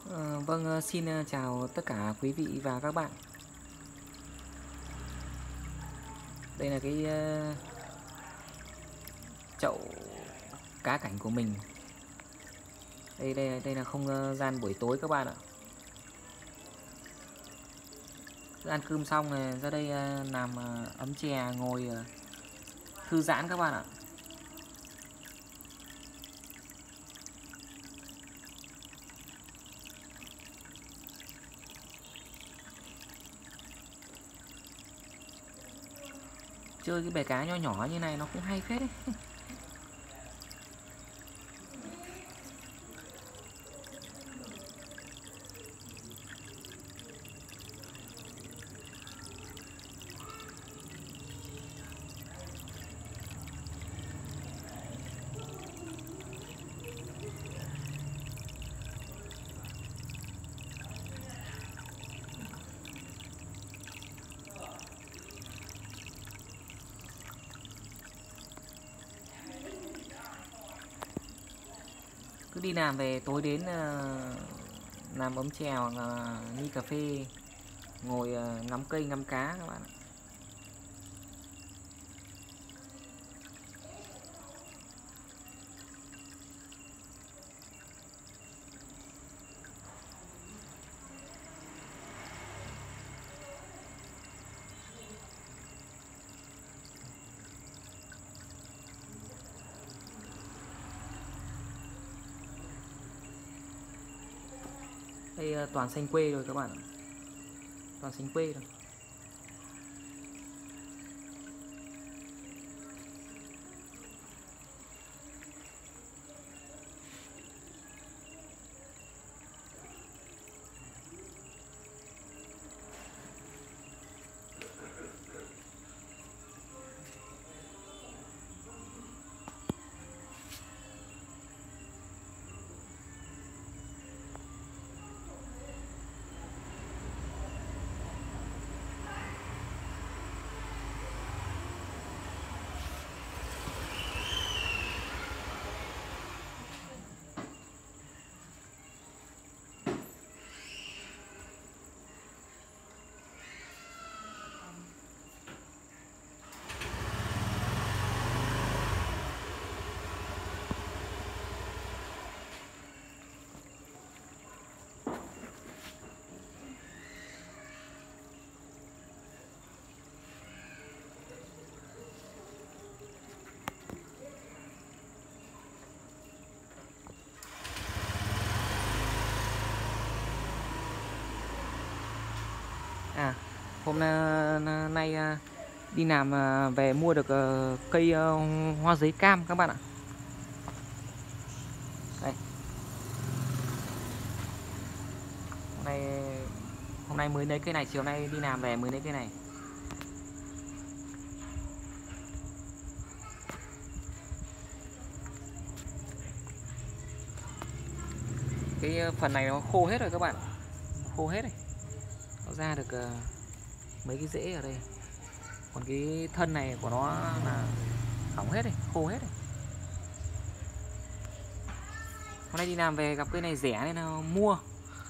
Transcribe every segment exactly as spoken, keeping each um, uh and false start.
Ờ, vâng, ờ, xin ờ, chào tất cả quý vị và các bạn. Đây là cái ờ, chậu cá cảnh của mình. Đây đây đây là không ờ, gian buổi tối các bạn ạ. Ăn cơm xong rồi ra đây ờ, làm ờ, ấm chè ngồi ờ, thư giãn các bạn ạ. Chơi cái bè cá nho nhỏ như này nó cũng hay phết đấy. Cứ đi làm về tối đến ờ, làm ấm chè hoặc là ly cà phê, ngồi ờ, ngắm cây ngắm cá các bạn ạ. Đây ờ, toàn xanh quê rồi các bạn ạ. Toàn xanh quê rồi. À, hôm na- nay à, đi làm à, về mua được ờ, cây ờ, hoa giấy cam các bạn ạ. Đây. Hôm nay hôm nay mới lấy cây này, chiều nay đi làm về mới lấy cây này. Cái ờ, phần này nó khô hết rồi các bạn. Khô hết rồi. Nó ra được ờ, mấy cái rễ ở đây. Còn cái thân này của nó là hỏng hết rồi, khô hết rồi. Hôm nay đi làm về gặp cây này rẻ nên là mua.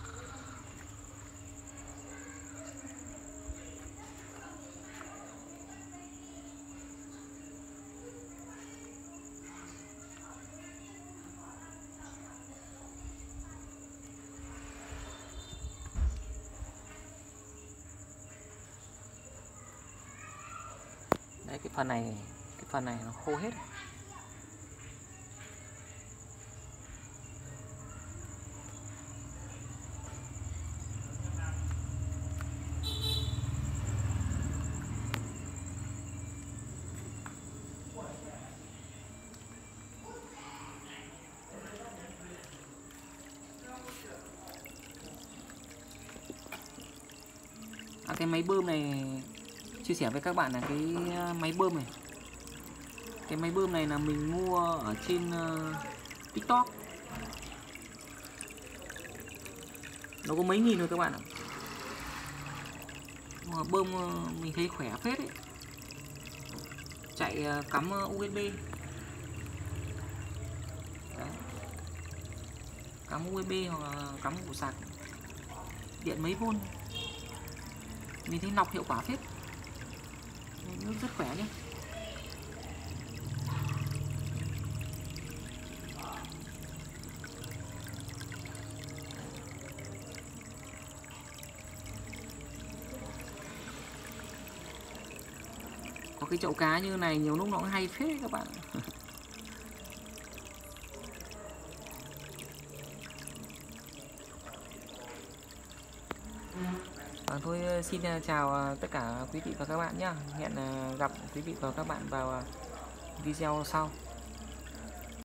Đấy, cái phần này cái phần này nó khô hết rồi. À, cái máy bơm này chia sẻ với các bạn là cái máy bơm này. Cái máy bơm này là mình mua ở trên uh, TikTok. Nó có mấy nghìn rồi các bạn ạ. Mà bơm uh, mình thấy khỏe phết ấy. Chạy uh, cắm uh, u ét bê. Đấy. cắm u ét bê hoặc là cắm củ sạc điện mấy vôn. Mình thấy nọc hiệu quả phết, nước rất khỏe nhé. Có cái chậu cá như này nhiều lúc nó cũng hay phết các bạn. À, thôi xin chào tất cả quý vị và các bạn nhé. Hẹn gặp quý vị và các bạn vào video sau.